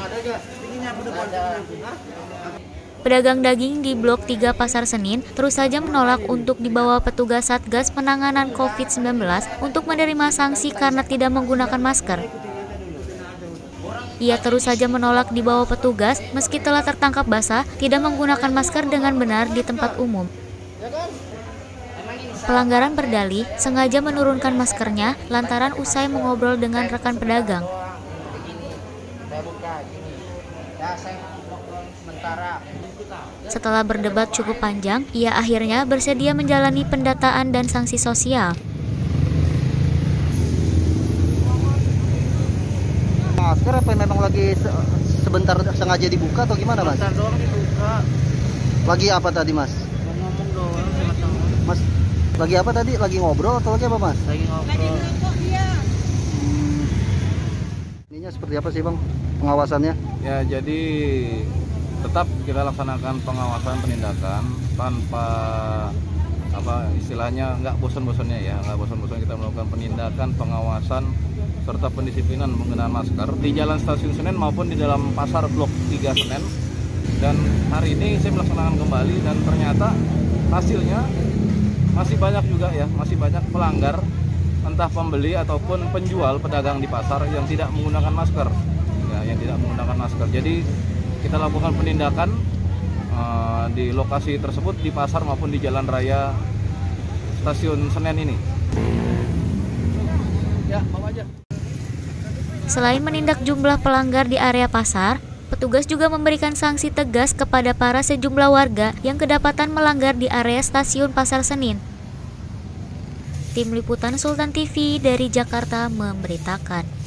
Pedagang daging di Blok 3 Pasar Senin terus saja menolak untuk dibawa petugas Satgas Penanganan COVID-19 untuk menerima sanksi karena tidak menggunakan masker. Ia terus saja menolak dibawa petugas meski telah tertangkap basah tidak menggunakan masker dengan benar di tempat umum. Pelanggaran berdalih sengaja menurunkan maskernya lantaran usai mengobrol dengan rekan pedagang. Setelah berdebat cukup panjang, ia akhirnya bersedia menjalani pendataan dan sanksi sosial. Masker apa memang lagi sebentar sengaja dibuka atau gimana, Mas? Sebentar doang dibuka. Lagi apa tadi, Mas? Ngomong doang sama teman. Mas, lagi apa tadi? Lagi ngobrol atau lagi apa, Mas? Lagi ngobrol. Ininya seperti apa sih, Bang, pengawasannya? Ya, jadi tetap kita laksanakan pengawasan penindakan tanpa istilahnya nggak bosan-bosannya ya, nggak bosan-bosan kita melakukan penindakan, pengawasan serta pendisiplinan menggunakan masker di Jalan Stasiun Senen maupun di dalam Pasar Blok 3 Senen. Dan hari ini saya melaksanakan kembali dan ternyata hasilnya masih banyak juga ya, masih banyak pelanggar, entah pembeli ataupun penjual pedagang di pasar yang tidak menggunakan masker, ya, yang tidak menggunakan masker. Jadi kita lakukan penindakan di lokasi tersebut di pasar maupun di jalan raya Stasiun Senen ini. Ya, mau aja. Selain menindak jumlah pelanggar di area pasar, petugas juga memberikan sanksi tegas kepada para sejumlah warga yang kedapatan melanggar di area Stasiun Pasar Senin. Tim Liputan Sultan TV dari Jakarta memberitakan.